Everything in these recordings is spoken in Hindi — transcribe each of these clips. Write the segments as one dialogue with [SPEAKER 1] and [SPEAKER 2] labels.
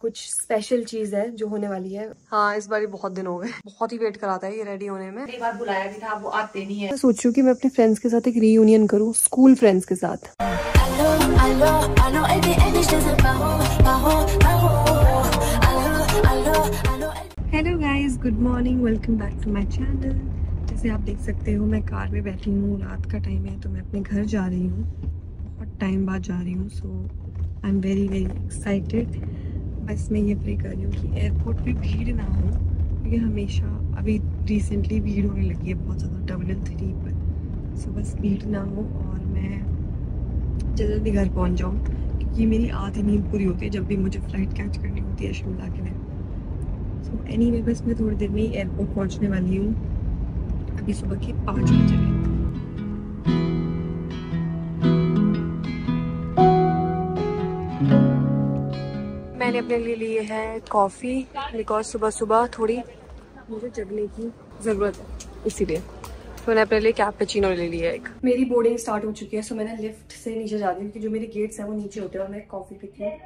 [SPEAKER 1] कुछ स्पेशल चीज है जो होने वाली है। हाँ, इस बार बहुत दिन हो गए, बहुत ही वेट कराता है ये रेडी होने में। एक बार बुलाया भी था, वो आते नहीं है। मैं सोच रही हूँ कि मैं अपने फ्रेंड्स के साथ एक रीयूनियन करूँ, स्कूल फ्रेंड्स के साथ। Hello guys, good morning, welcome back to my channel. जैसे आप देख सकते हो मैं कार में बैठी हूँ, रात का टाइम है तो मैं अपने घर जा रही हूँ, बहुत टाइम बाद जा रही हूँ। So I am very very excited. बस मैं ये प्रे कर रही हूँ कि एयरपोर्ट पे भीड़ ना हो, क्योंकि हमेशा अभी रिसेंटली भीड़ होने लगी है बहुत ज़्यादा टर्मिनल 3 पर। सो बस भीड़ ना हो और मैं जल्दी घर पहुँच जाऊँ, क्योंकि मेरी आधी नींद पूरी होती है जब भी मुझे फ़्लाइट कैच करनी होती है शिमला के लिए। सो एनीवे, बस मैं थोड़ी देर में ही एयरपोर्ट पहुँचने वाली हूँ। अभी सुबह के 5 बजे हैं। मैंने अपने लिए ली है कॉफ़ी, बिकॉज सुबह सुबह थोड़ी मुझे जगने की ज़रूरत है, इसीलिए तो मैंने अपने लिए कैपेचिनो ले लिया एक। मेरी बोर्डिंग स्टार्ट हो चुकी है, सो मैंने लिफ्ट से नीचे जा रही हूँ, क्योंकि जो मेरे गेट्स हैं वो नीचे होते हैं और मैं कॉफ़ी पीती हूँ,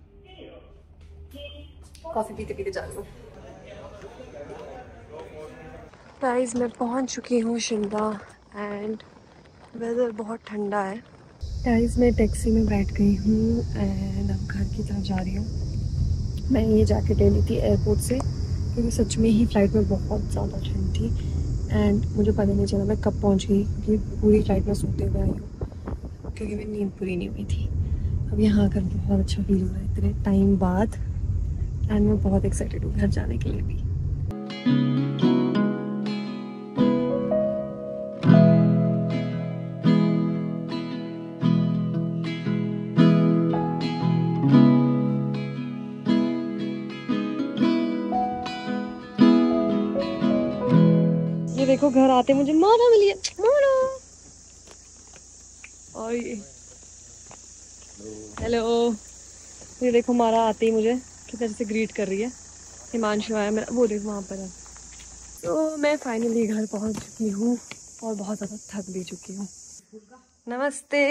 [SPEAKER 1] कॉफ़ी पीते पीते जा रही हूँ। गाइस, मैं पहुँच चुकी हूँ शिमला एंड वेदर बहुत ठंडा है। गाइस, मैं टैक्सी में बैठ गई हूँ एंड अब घर की तरफ जा रही हूँ। मैं ये जैकेट ले ली थी एयरपोर्ट से, क्योंकि सच में ही फ़्लाइट में बहुत ज़्यादा ठंड थी एंड मुझे पता नहीं चला मैं कब पहुंच गई, क्योंकि पूरी फ़्लाइट में सोते हुए आई हूँ, क्योंकि मेरी नींद पूरी नहीं हुई थी। अब यहाँ आकर बहुत अच्छा फील हो रहा है इतने टाइम बाद एंड मैं बहुत एक्साइटेड हूँ घर जाने के लिए भी। ये देखो, घर आते मुझे माना मिली है, माना। और ये हेलो, ये देखो मारा आते ही मुझे किधर से ग्रीट कर रही है। हिमांशु आया मेरा, वो देखो वहाँ पर है। तो मैं फाइनली घर पहुँच चुकी हूँ और बहुत ज़्यादा थक भी चुकी हूँ। नमस्ते।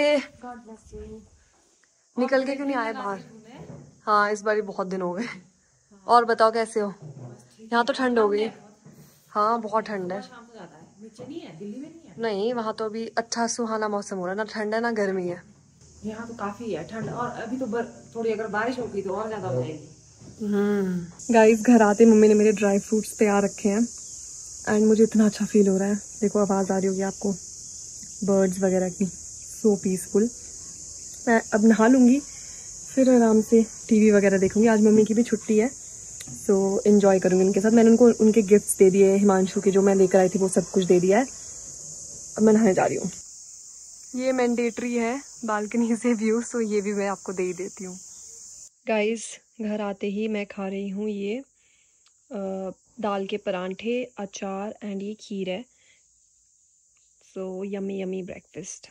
[SPEAKER 1] निकल के क्यों नहीं आए बाहर? हाँ, इस बार बहुत दिन हो गए। और बताओ कैसे हो? यहाँ तो ठंड हो गई। हाँ, बहुत ठंड है। नहीं, वहाँ तो अभी अच्छा सुहाना मौसम हो रहा है, ना ठंड है ना गर्मी है।
[SPEAKER 2] यहाँ तो काफी है ठंड, और अभी तो थोड़ी अगर बारिश होगी तो और ज्यादा हो जाएगी।
[SPEAKER 1] गाइस, घर आते मम्मी ने मेरे ड्राई फ्रूट्स तैयार रखे हैं एंड मुझे इतना अच्छा फील हो रहा है। देखो आवाज़ आ रही होगी आपको बर्ड्स वगैरह की, सो पीसफुल। मैं अब नहा लूँगी, फिर आराम से टीवी वगैरह देखूँगी। आज मम्मी की भी छुट्टी है, सो एंजॉय करूँगी उनके साथ। मैंने उनको उनके गिफ्ट्स दे दिए, हिमांशु के जो मैं लेकर आई थी वो सब कुछ दे दिया है। अब मैं नहाने जा रही हूँ। ये मैंडेटरी है बालकनी से व्यू, सो ये भी मैं आपको दे ही देती हूँ। गाइस, घर आते ही मैं खा रही हूँ ये दाल के परांठे, अचार एंड ये खीर है। So yummy yummy breakfast.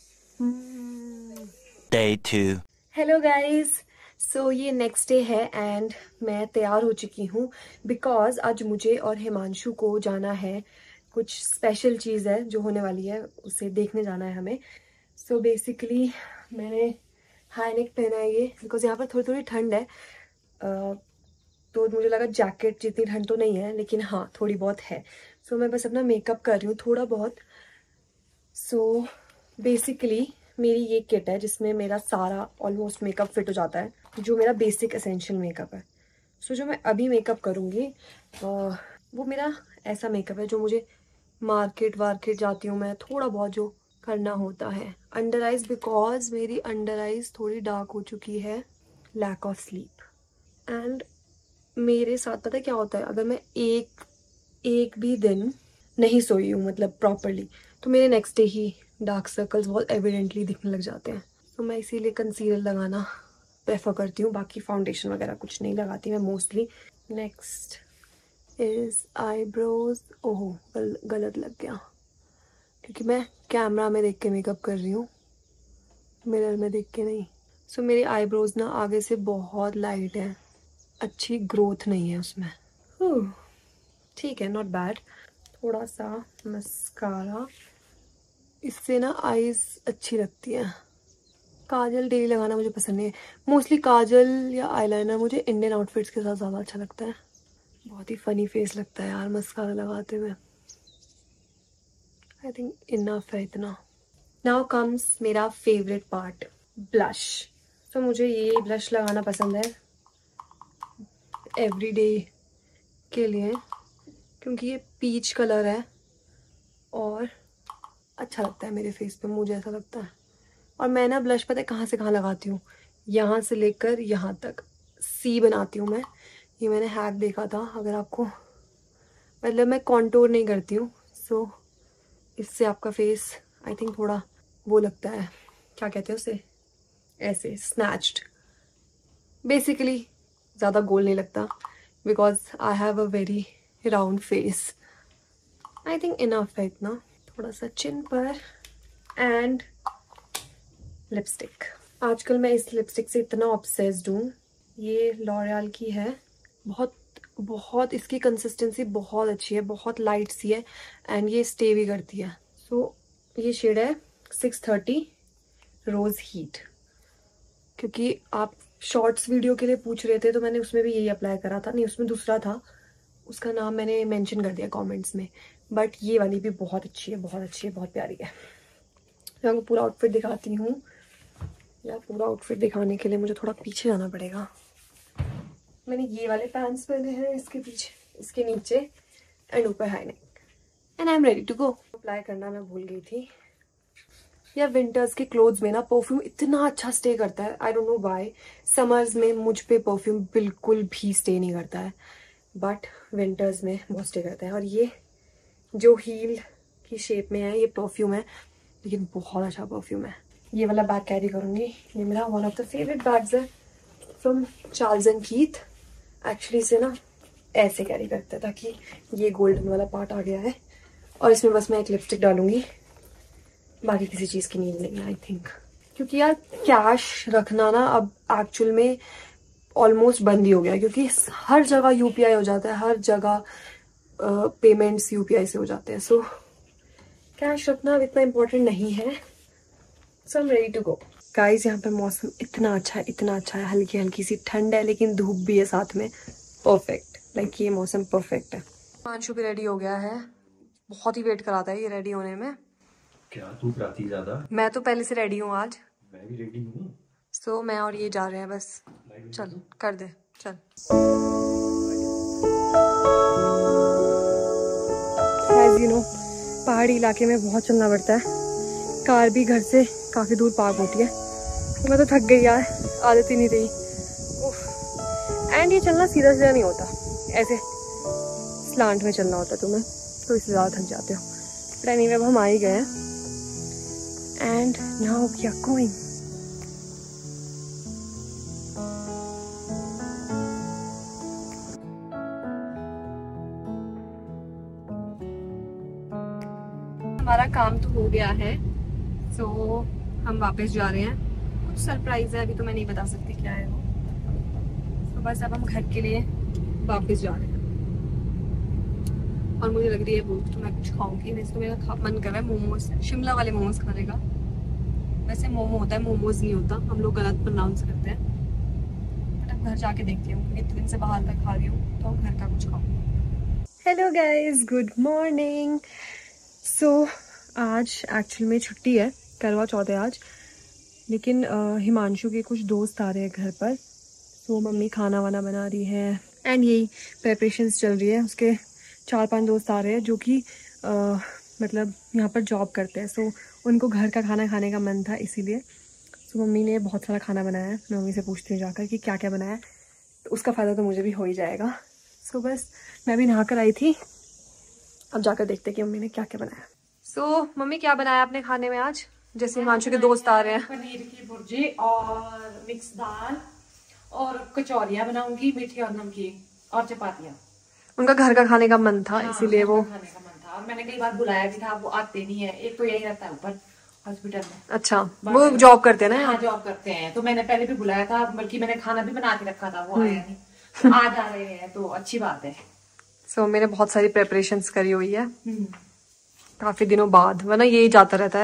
[SPEAKER 3] Day 2.
[SPEAKER 1] Hello guys, so ये नेक्स्ट डे है एंड मैं तैयार हो चुकी हूँ, बिकॉज आज मुझे और हिमांशु को जाना है, कुछ स्पेशल चीज़ है जो होने वाली है, उसे देखने जाना है हमें। सो बेसिकली मैंने हाई नेक पहना है ये, बिकॉज यहाँ पर थोड़ी थोड़ी ठंड है। तो मुझे लगा जैकेट जितनी ठंड तो नहीं है, लेकिन हाँ थोड़ी बहुत है। सो मैं बस अपना मेकअप कर रही हूँ थोड़ा बहुत। सो बेसिकली मेरी ये किट है जिसमें मेरा सारा ऑलमोस्ट मेकअप फिट हो जाता है, जो मेरा बेसिक एसेंशियल मेकअप है। सो जो मैं अभी मेकअप करूँगी वो मेरा ऐसा मेकअप है जो मुझे मार्केट वार्केट जाती हूँ मैं थोड़ा बहुत जो करना होता है। अंडर आइज, बिकॉज मेरी अंडर आइज थोड़ी डार्क हो चुकी है, लैक ऑफ स्लीप। एंड मेरे साथ पता है क्या होता है, अगर मैं एक भी दिन नहीं सोई हूँ मतलब प्रॉपरली, तो मेरे नेक्स्ट डे ही डार्क सर्कल्स बहुत एविडेंटली दिखने लग जाते हैं। तो मैं इसीलिए कंसीलर लगाना प्रेफर करती हूँ, बाकी फाउंडेशन वगैरह कुछ नहीं लगाती मैं mostly. Next is eyebrows. Oh, गलत लग गया, क्योंकि मैं कैमरा में देख के मेकअप कर रही हूँ, मिरर में देख के नहीं। सो मेरी आईब्रोज ना आगे से बहुत लाइट है, अच्छी ग्रोथ नहीं है उसमें। ठीक है, नॉट बैड। थोड़ा सा मस्कारा, इससे ना आईज अच्छी लगती है। काजल डेली लगाना मुझे पसंद नहीं है। मोस्टली काजल या आईलाइनर मुझे इंडियन आउटफिट्स के साथ ज़्यादा अच्छा लगता है। बहुत ही फनी फेस लगता है यार मस्कारा लगाते हुए। आई थिंक इनफ है इतना। नाउ कम्स मेरा फेवरेट पार्ट, ब्लश। तो मुझे ये ब्लश लगाना पसंद है एवरीडे के लिए, क्योंकि ये पीच कलर है और अच्छा लगता है मेरे फेस पे, मुझे ऐसा लगता है। और मैं ना ब्लश पता है कहाँ से कहाँ लगाती हूँ, यहाँ से लेकर यहाँ तक सी बनाती हूँ मैं। ये मैंने हैक देखा था, अगर आपको, मतलब मैं कॉन्टोर नहीं करती हूँ, सो इससे आपका फेस आई थिंक थोड़ा वो लगता है, क्या कहते हैं उसे, ऐसे स्नैच्ड। बेसिकली ज़्यादा गोल नहीं लगता because I have a very round face. I think enough है इतना। थोड़ा सा चिन पर एंड लिपस्टिक। आजकल मैं इस लिपस्टिक से इतना ऑब्सेस्ड हूँ। ये लॉरियल की है, बहुत बहुत इसकी कंसिस्टेंसी बहुत अच्छी है, बहुत लाइट सी है एंड ये स्टे भी करती है। सो ये शेड है 630 रोज हीट। क्योंकि आप शॉर्ट्स वीडियो के लिए पूछ रहे थे तो मैंने उसमें भी यही अप्लाई करा था, नहीं उसमें दूसरा था, उसका नाम मैंने मेंशन कर दिया कमेंट्स में, बट ये वाली भी बहुत अच्छी है, बहुत अच्छी है, बहुत प्यारी है। मैं आपको पूरा आउटफिट दिखाती हूँ। यार पूरा आउटफिट दिखाने के लिए मुझे थोड़ा पीछे जाना पड़ेगा। मैंने ये वाले पैंट्स पहने हैं, इसके पीछे, इसके नीचे एंड ऊपर high neck, and I am ready to go. Apply करना मैं भूल गई थी। यार विंटर्स के क्लोथ्स में ना परफ्यूम इतना अच्छा स्टे करता है, I don't know why. Summers में मुझ पे परफ्यूम बिल्कुल भी स्टे नहीं करता है, बट विंटर्स में बहुत स्टे करता है। और ये जो हील की शेप में है ये परफ्यूम है, लेकिन बहुत अच्छा परफ्यूम है। ये वाला बैग कैरी करूँगी, ये मेरा one of the favourite bags है from Charles and Keith. Actually इसे ना ऐसे कैरी करते हैं ताकि ये गोल्डन वाला पार्ट आ गया है, और इसमें बस मैं एक लिपस्टिक डालूंगी, बाकी किसी चीज़ की नीड नहीं है आई थिंक। क्योंकि यार कैश रखना ना अब एक्चुअल में ऑलमोस्ट बंद ही हो गया, क्योंकि हर जगह यूपीआई हो जाता है, हर जगह पेमेंट्स यूपीआई से हो जाते हैं। सो कैश रखना अब इतना इम्पोर्टेंट नहीं है। So I am ready to go. Guys यहाँ पे मौसम इतना अच्छा है, इतना अच्छा है, हल्की हल्की सी ठंड है लेकिन धूप भी है साथ में, परफेक्ट। लाइक ये मौसम परफेक्ट है। हिमांशु भी रेडी हो गया है, बहुत ही वेट कराता है ये रेडी होने में।
[SPEAKER 3] क्या तू कराती ज्यादा?
[SPEAKER 1] मैं तो पहले से रेडी हूँ आज।
[SPEAKER 3] मैं भी रेडी हूँ।
[SPEAKER 1] सो मैं और ये जा रहे हैं बस। चल कर दे चल। As you know, पहाड़ी इलाके में बहुत चलना पड़ता है, कार भी घर से काफ़ी दूर पार्क होती है। तो मैं तो थक गई यार, आदत ही नहीं रही। एंड ये चलना सीधा सीधा नहीं होता, ऐसे स्लांट में चलना होता है तुम्हें, तो इसलिए ज़्यादा थक जाते हो। बट एनीवे अब हम आ ही गए हैं and now we are going. हमारा काम तो हो गया है, सो हम वापस जा रहे हैं। कुछ सरप्राइज है, अभी तो मैं नहीं बता सकती क्या है वो। तो बस अब हम घर के लिए वापस जा रहे हैं और मुझे लग रही है भूख, तो मैं कुछ खाऊंगी। वैसे तो मेरा मन कर रहा है मोमोज, शिमला वाले मोमोज खाने का। वैसे मोमो होता है, मोमोज नहीं होता, हम लोग गलत प्रोनाउंस करते हैं। बट अब घर जाके देखती हूँ, क्योंकि इतने दिन से बाहर का खा रही हूँ, तो घर का कुछ खाऊंगी। Hello guys, good morning. So आज एक्चुअल में छुट्टी है, करवा चौथ है आज, लेकिन हिमांशु के कुछ दोस्त आ रहे हैं घर पर, तो मम्मी खाना वाना बना रही है एंड यही प्रेपरेशंस चल रही है। उसके 4-5 दोस्त आ रहे हैं जो कि मतलब यहाँ पर जॉब करते हैं, सो उनको घर का खाना खाने का मन था, इसीलिए सो मम्मी ने बहुत सारा खाना बनाया है। मैं मम्मी से पूछती हूँ जाकर कि क्या क्या बनाया है, तो उसका फ़ायदा तो मुझे भी हो ही जाएगा। सो बस मैं भी नहा कर आई थी, अब जाकर देखते कि मम्मी ने क्या क्या बनाया। सो मम्मी क्या बनाया आपने खाने में आज? जैसे हिमांशु के दोस्त आ रहे हैं।
[SPEAKER 2] पनीर की भुर्जी और मिक्स दाल और कचौरियाँ बनाऊंगी, मीठी और नमकीन, और चपातियाँ।
[SPEAKER 1] उनका घर का खाने का मन था, इसीलिए वो
[SPEAKER 2] खाने का मन था। और मैंने कई बार बुलाया भी था, वो आते नहीं है। एक तो यही रहता है ऊपर हॉस्पिटल में।
[SPEAKER 1] अच्छा, वो जॉब करते हैं ना?
[SPEAKER 2] हाँ जॉब करते हैं, तो मैंने पहले भी बुलाया था, बल्कि मैंने खाना भी बना के रखा था, वो आया नहीं। आज आ रहे हैं तो अच्छी बात है।
[SPEAKER 1] सो मैंने बहुत सारी प्रेपरेशंस करी हुई है काफी दिनों बाद, वरना यही जाता रहता है।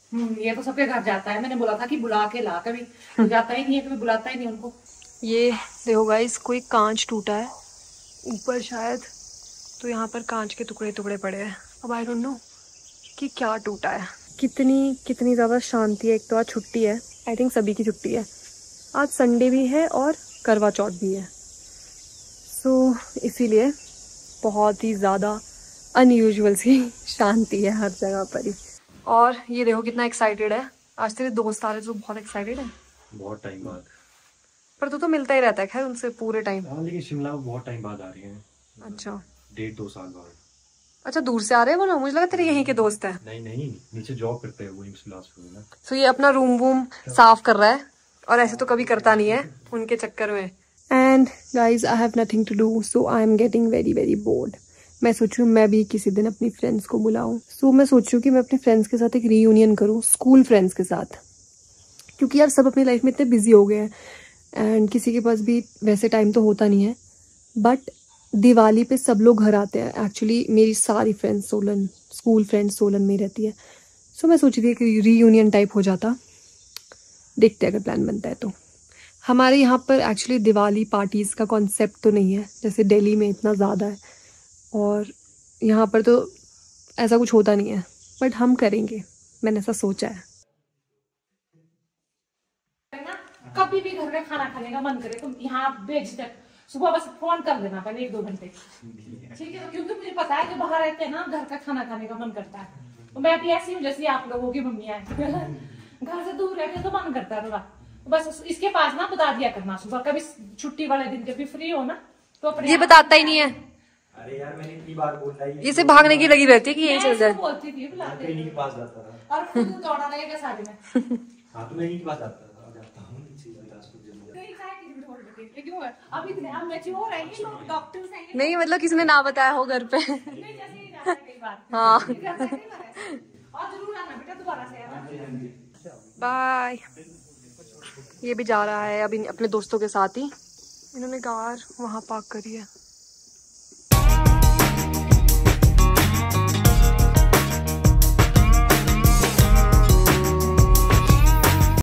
[SPEAKER 2] ये तो सबके घर जाता है, मैंने बोला था कि बुला के ला, कभी जाता ही नहीं है, कभी बुलाता ही नहीं उनको।
[SPEAKER 1] ये देखो गाइस, कोई कांच टूटा है ऊपर शायद, तो यहाँ पर कांच के टुकड़े टुकड़े पड़े हैं। अब आई डोंट नो कि क्या टूटा है। कितनी ज़्यादा शांति है। एक तो आज छुट्टी है, आई थिंक सभी की छुट्टी है, आज संडे भी है और करवा चौथ भी है, सो इसीलिए बहुत ही ज़्यादा अनयूजुअल सी शांति है हर जगह पर ही। और ये देखो कितना एक्साइटेड है, आज तेरे दोस्त आ रहे तो बहुत एक्साइटेड है।
[SPEAKER 3] बहुत टाइम बाद।
[SPEAKER 1] पर तू तो मिलता ही रहता है खैर उनसे पूरे टाइम।
[SPEAKER 3] हाँ, लेकिन शिमला में बहुत टाइम बाद आ रही हैं।
[SPEAKER 1] अच्छा,
[SPEAKER 3] 1.5-2 साल बाद।
[SPEAKER 1] अच्छा दूर से आ रहे हैं वो ना, मुझे लगा तेरे यहीं के दोस्त हैं।
[SPEAKER 3] नहीं, नीचे जॉब करते हैं वो बिलासपुर में ना।
[SPEAKER 1] तो ये अपना रूम वूम साफ कर रहा है, और ऐसे तो कभी करता नहीं है उनके चक्कर में। And guys I have nothing to do, so I am getting very very bored. मैं सोचूं मैं भी किसी दिन अपनी फ्रेंड्स को बुलाऊं। सो मैं सोचूं कि मैं अपने फ्रेंड्स के साथ एक रीयूनियन करूं, स्कूल फ्रेंड्स के साथ, क्योंकि यार सब अपनी लाइफ में इतने बिजी हो गए हैं एंड किसी के पास भी वैसे टाइम तो होता नहीं है। बट दिवाली पे सब लोग घर आते हैं। एक्चुअली मेरी सारी friends Solan, school friends Solan में रहती है, सो मैं सोच रही थी कि रीयूनियन टाइप हो जाता। देखते हैं अगर प्लान बनता है तो। हमारे यहाँ पर एक्चुअली दिवाली पार्टीज़ का कॉन्सेप्ट तो नहीं है जैसे दिल्ली में इतना ज़्यादा है, और यहाँ पर तो ऐसा कुछ होता नहीं है, बट हम करेंगे, मैंने ऐसा सोचा है।
[SPEAKER 2] कभी भी घर में खाना खाने का मन करे तो यहाँ बेझिझक सुबह बस फोन कर देना पहले 1-2 घंटे, ठीक है? क्योंकि मुझे पता है कि बाहर रहते हैं ना, घर का खाना खाने का मन करता है। तो मैं भी ऐसी हूँ जैसे आप लोगों की मम्मियाँ हैं। घर से दूर रहते तो मन करता है थोड़ा, तो बस इसके पास ना बता दिया करना सुबह, कभी छुट्टी वाले दिन जब भी फ्री हो ना तो अपने।
[SPEAKER 1] ये बताता ही नहीं है।
[SPEAKER 3] अरे यार मैंने इतनी बार बोला है,
[SPEAKER 1] इसे भागने की लगी रहती है कि यही चल जाए।
[SPEAKER 2] बोलती थी बुलाते
[SPEAKER 3] इन्हीं के पास जाता था
[SPEAKER 2] और खुद दौड़ा रहेगा सारे में।
[SPEAKER 3] हाँ तो मैं इन्हीं के पास जाता था, अब जाता हूँ बिलासपुर जल्दी।
[SPEAKER 2] अब इतने अब मैच्योर है ये लोग, डॉक्टर्स हैं
[SPEAKER 1] नहीं मतलब किसी ने ना बताया हो घर पे।
[SPEAKER 2] नहीं, जैसे ही जाता है कई बार।
[SPEAKER 1] हाँ
[SPEAKER 2] और जरूर आना बेटा, दोबारा से आना।
[SPEAKER 1] बाय। ये भी जा रहा है अभी अपने दोस्तों के साथ ही, इन्होंने कार वहाँ पार्क करी है।